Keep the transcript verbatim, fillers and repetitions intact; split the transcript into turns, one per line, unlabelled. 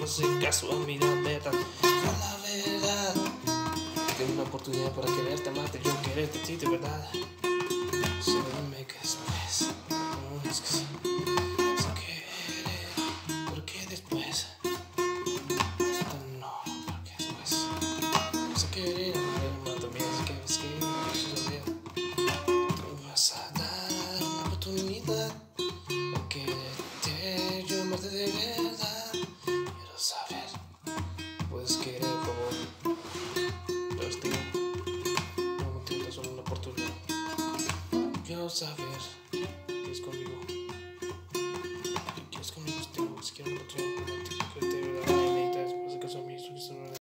haces caso a mi verdad. Fue la verdad. Tengo una oportunidad para quererte, amarte, yo quererte, sí, de verdad. Solo dime que después. No, es que sí. Sé querer, ¿por qué después? No, ¿por qué después? Sé querer, amar, amar también, sé que es que no sé saber. Tú vas a dar una oportunidad a quererte, yo amarte de verdad. Quiero saber, puedes querer como pero es tiempo, no me entiendes, solo una oportunidad. Quiero saber